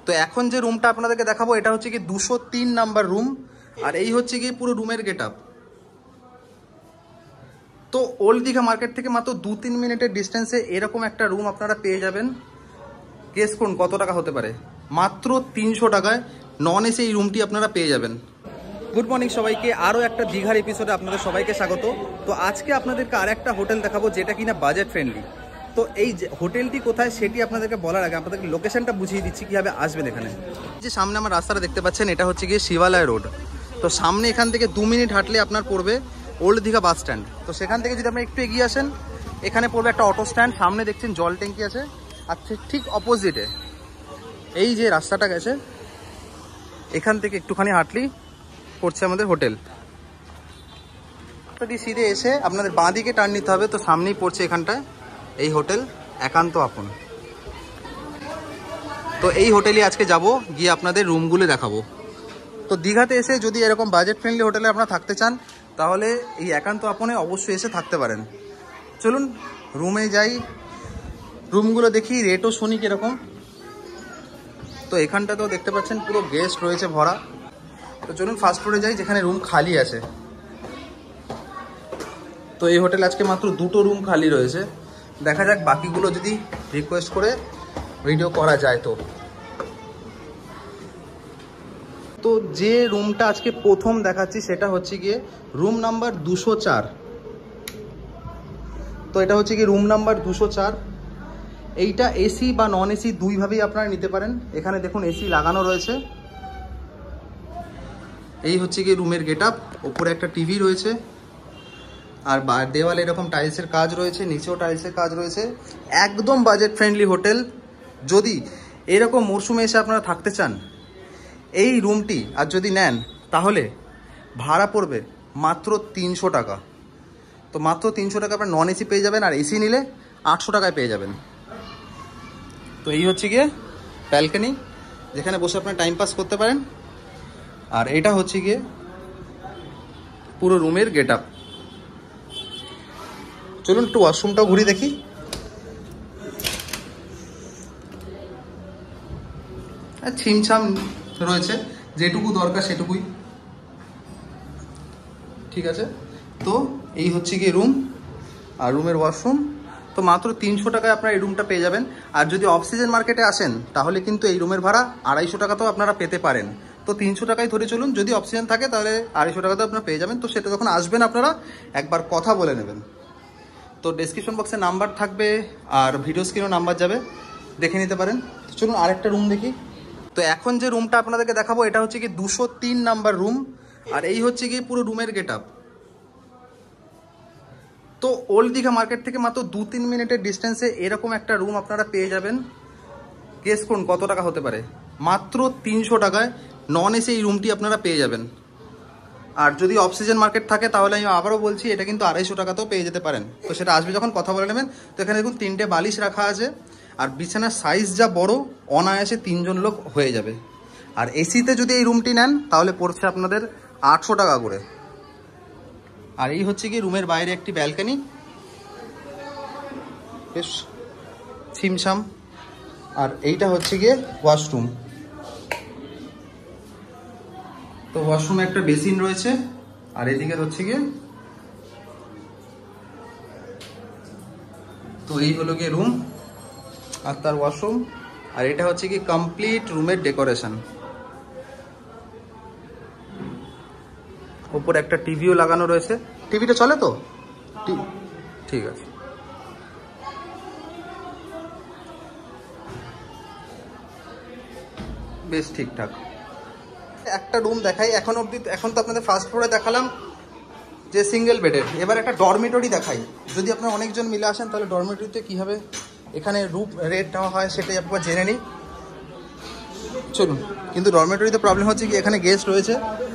তো এখন যে রুমটা আপনাদেরকে দেখাবো এটা হচ্ছে কি 203 নাম্বার রুম, আর এই হচ্ছে কি পুরো রুমের গেটআপ। তো ওল্ড দীঘা মার্কেট থেকে মাত্র 2-3 মিনিটের ডিস্টেন্সে এরকম একটা রুম আপনারা পেয়ে যাবেন। গেস করুন কত টাকা হতে পারে, মাত্র 300 টাকায় নন এসি এই রুমটি আপনারা পেয়ে যাবেন। গুড মর্নিং সবাইকে, আরও একটা দীঘার এপিসোডে আপনাদের সবাইকে স্বাগত। তো আজকে আপনাদেরকে আর একটা হোটেল দেখাবো যেটা কিনা বাজেট ফ্রেন্ডলি। তো এই হোটেলটি কোথায় সেটি আপনাদেরকে বলার আগে আপনাদেরকে লোকেশনটা বুঝিয়ে দিচ্ছি কীভাবে আসবেন এখানে। যে সামনে আমার রাস্তাটা দেখতে পাচ্ছেন এটা হচ্ছে গিয়ে শিবালয় রোড। তো সামনে এখান থেকে 2 মিনিট হাঁটলে আপনার পড়বে ওল্ড দীঘা বাস স্ট্যান্ড। তো সেখান থেকে যদি আপনি একটু এগিয়ে আসেন এখানে পড়বে একটা অটো স্ট্যান্ড, সামনে দেখছেন জল ট্যাঙ্কি আছে, আর ঠিক অপোজিটে এই যে রাস্তাটা গেছে এখান থেকে একটুখানি হাঁটলেই পড়ছে আমাদের হোটেল। সিধে এসে আপনাদের বাঁ দিকে টার্ন নিতে হবে, তো সামনেই পড়ছে এখানটায় এই হোটেল একান্ত আপন। তো এই হোটেলে আজকে যাব, গিয়ে আপনাদের রুমগুলো দেখাবো। তো দীঘাতে এসে যদি এরকম বাজেট ফ্রেন্ডলি হোটেলে আপনারা থাকতে চান তাহলে এই একান্ত আপনে অবশ্যই এসে থাকতে পারেন। চলুন রুমে যাই, রুমগুলো দেখি, রেটও শুনি কীরকম। তো এখানটা তো দেখতে পাচ্ছেন পুরো গেস্ট রয়েছে ভরা। তো চলুন ফার্স্ট ফ্লোরে যাই যেখানে রুম খালি আছে। তো এই হোটেলে আজকে মাত্র 2টো রুম খালি রয়েছে, দেখা যাক বাকিগুলো যদি রিকোয়েস্ট করে ভিডিও করা যায়। তো যে রুমটা আজকে প্রথম দেখাচ্ছি সেটা হচ্ছে গিয়ে রুম নাম্বার 204। তো এটা হচ্ছে গিয়ে রুম নাম্বার 204। এইটা এসি বা নন এসি দুইভাবেই আপনারা নিতে পারেন। এখানে দেখুন এসি লাগানো রয়েছে। এই হচ্ছে গিয়ে রুমের গেটআপ, ওপরে একটা টিভি রয়েছে, আর দেওয়ালে এরকম টাইলসের কাজ রয়েছে, নিচেও টাইলসের কাজ রয়েছে। একদম বাজেট ফ্রেন্ডলি হোটেল। যদি এরকম মরশুমে এসে আপনারা থাকতে চান এই রুমটি আর যদি নেন তাহলে ভাড়া পড়বে মাত্র 300 টাকা। তো মাত্র 300 টাকা আপনার নন এসি পেয়ে যাবেন, আর এসি নিলে 800 টাকায় পেয়ে যাবেন। তো এই হচ্ছে গিয়ে ব্যালকনি যেখানে বসে আপনার টাইম পাস করতে পারেন, আর এটা হচ্ছে গিয়ে পুরো রুমের গেটআপ। চলুন একটু ওয়াশরুমটাও ঘুরে দেখি। ছিমছাম রয়েছে, যেটুকু দরকার সেটুকুই ঠিক আছে। তো এই হচ্ছে গিয়ে রুম আর রুমের ওয়াশরুম। তো মাত্র 300 টাকায় আপনারা এই রুমটা পেয়ে যাবেন। আর যদি অক্সিজেন মার্কেটে আসেন তাহলে কিন্তু এই রুমের ভাড়া 250 টাকাতেও আপনারা পেতে পারেন। তো 300 টাকায় ধরে চলুন, যদি অক্সিজেন থাকে তাহলে 250 টাকাতেও আপনারা পেয়ে যাবেন। তো সেটা যখন আসবেন আপনারা একবার কথা বলে নেবেন। তো ডেসক্রিপশন বক্সে নাম্বার থাকবে আর ভিডিও স্ক্রিনেও নাম্বার যাবে, দেখে নিতে পারেন। চলুন আরেকটা রুম দেখি। তো এখন যে রুমটা আপনাদেরকে দেখাবো এটা হচ্ছে কি 203 নাম্বার রুম, আর এই হচ্ছে কি পুরো রুমের গেটআপ। তো ওল্ড দীঘা মার্কেট থেকে মাত্র 2-3 মিনিটের ডিস্টেন্সে এরকম একটা রুম আপনারা পেয়ে যাবেন। গেস করুন কত টাকা হতে পারে, মাত্র 300 টাকায় নন এসি এই রুমটি আপনারা পেয়ে যাবেন। আর যদি অক্সিজেন মার্কেট থাকে তাহলে আমি আবারও বলছি এটা কিন্তু 250 টাকাতেও পেয়ে যেতে পারেন। তো সেটা আসবে যখন কথা বলে নেবেন। তো এখানে দেখুন 3টে বালিশ রাখা আছে, আর বিছানার সাইজ যা বড় অনায়াসে 3 জন লোক হয়ে যাবে। আর এসিতে যদি এই রুমটি নেন তাহলে পড়ছে আপনাদের 800 টাকা করে। আর এই হচ্ছে কি রুমের বাইরে একটি ব্যালকনি, বেশ ছিমছাম। আর এইটা হচ্ছে গিয়ে ওয়াশরুম। তো ওয়াশরুমে একটা বেসিন রয়েছে, আর এদিকে হচ্ছে গিয়ে, তো এই হলো গিয়ে রুম আর তার ওয়াশরুম। আর এটা হচ্ছে কি কমপ্লিট রুমের ডেকোরেশন। ওপরে একটা টিভিও লাগানো রয়েছে। টিভিটা চলে তো ঠিক আছে। বেশ ঠিকঠাক। একটা রুম দেখাই এখন অবধি। এখন তো আপনাদের ফার্স্ট ফ্লোরে দেখালাম যে সিঙ্গেল বেডের, এবার একটা ডরমিটরি দেখাই। যদি আপনারা অনেকজন মিলে আসেন তাহলে ডরমিটরিতে কীভাবে এখানে রুম রেট নেওয়া হয় সেটাই আপনারা জেনে নিই। চলুন। কিন্তু ডরমিটরিতে প্রবলেম হচ্ছে কি এখানে গেস্ট রয়েছে।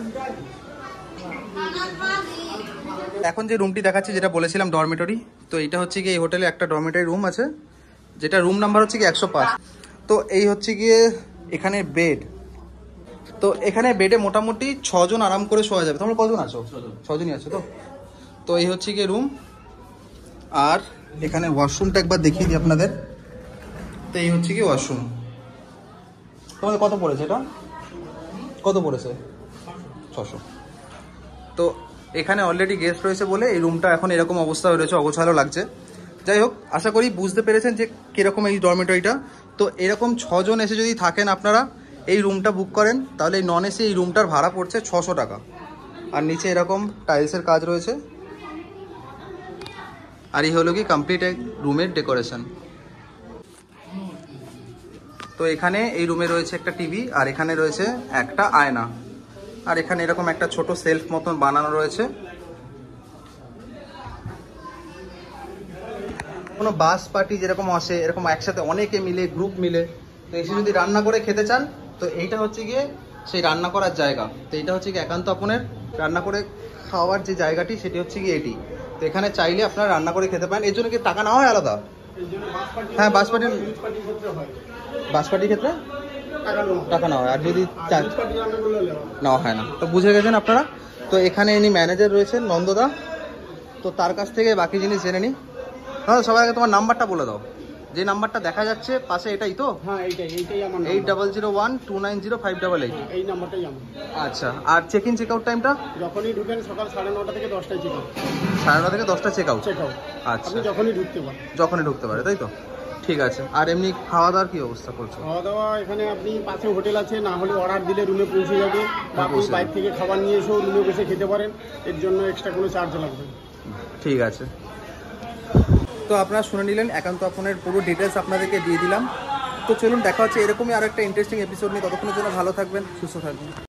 এখন যে রুমটি দেখাচ্ছি যেটা বলেছিলাম ডরমিটরি, তো এটা হচ্ছে গিয়ে এই হোটেলে একটা ডরমিটরি রুম আছে যেটা রুম নাম্বার হচ্ছে কি 105। তো এই হচ্ছে গিয়ে এখানে বেড। তো এখানে বেডে মোটামুটি 6 জন আরাম করে শোয়া যাবে। তোমরা কজন আছো? 6 জনই আছো। তো এই হচ্ছে গিয়ে রুম। আর এখানে ওয়াশরুমটা একবার দেখিয়ে দিই আপনাদের। তো এই হচ্ছে কি ওয়াশরুম। তোমাদের কত পড়েছে এটা? কত পড়েছে? 600। তো এখানে অলরেডি গেস্ট রয়েছে বলে এই রুমটা এখন এরকম অবস্থা হয়ে রয়েছে, অগোছালো লাগছে। যাই হোক, আশা করি বুঝতে পেরেছেন যে কীরকম এই ডরমেটরিটা। তো এরকম 6 জন এসে যদি থাকেন আপনারা, এই রুমটা বুক করেন, তাহলে এই নন এসি এই রুমটার ভাড়া পড়ছে 600 টাকা। আর নিচে এরকম টাইলসের কাজ রয়েছে। আর এই হলো কি কমপ্লিট এক রুমের ডেকোরেশন। তো এখানে এই রুমে রয়েছে একটা টিভি, আর এখানে রয়েছে একটা আয়না, আর এখানে এরকম একটা ছোট সেলফ মতন বানানো রয়েছে। কোনো বাস পার্টি যেরকম আসে, এরকম একসাথে অনেকে মিলে, গ্রুপ মিলে, তো এসে যদি রান্না করে খেতে চান, তো এইটা হচ্ছে গিয়ে সেই রান্না করার জায়গা। তো এইটা হচ্ছে গিয়ে একান্ত আপনের রান্না করে খাওয়ার যে জায়গাটি, সেটি হচ্ছে গিয়ে এটি। তো এখানে চাইলে আপনারা রান্না করে খেতে পারেন। এর জন্য কি টাকা নেওয়া হয় আলাদা? হ্যাঁ, বাস পার্টির ক্ষেত্রে টাকা নেওয়া হয়, আর যদি নেওয়া হয় না। তো বুঝে গেছেন আপনারা। তো এখানে ইনি ম্যানেজার রয়েছেন নন্দদা, তো তার কাছ থেকে বাকি জিনিস জেনে নিই। হ্যাঁ, সবাই আগে তোমার নাম্বারটা বলে দাও। যে নাম্বারটা দেখা যাচ্ছে পাশে, এটাই তো? হ্যাঁ, এইটাই আমার 8001290588। এই নাম্বারটাই আমার। আচ্ছা, আর চেক ইন চেক আউট টাইমটা? যখনই ঢুকেন সকাল 9:30 থেকে 10টায় চেক আউট। 9:30 থেকে 10টা চেক আউট। আচ্ছা, আপনি যখনই ঢুকতে পারেন। যখনই ঢুকতে পারে, তাই তো? ঠিক আছে। আর এমনি খাওয়া দাওয়ার কি অবস্থা করছো? খাওয়া দাওয়া এখানে আপনি পাশে হোটেল আছে, না হলে অর্ডার দিলে রুমে পৌঁছে যাবে, বা আপনি বাইরে থেকে খাবার নিয়ে এসেও রুমে বসে খেতে পারেন। এর জন্য এক্সট্রা কোনো চার্জ লাগবে। ঠিক আছে। তো আপনারা শুনে নিলেন, একান্ত আপনার পুরো ডিটেলস আপনাদেরকে দিয়ে দিলাম। তো চলুন, দেখা হচ্ছে এরকমই আর একটা ইন্টারেস্টিং এপিসোড নিয়ে। ততক্ষণের জন্য ভালো থাকবেন, সুস্থ থাকবেন।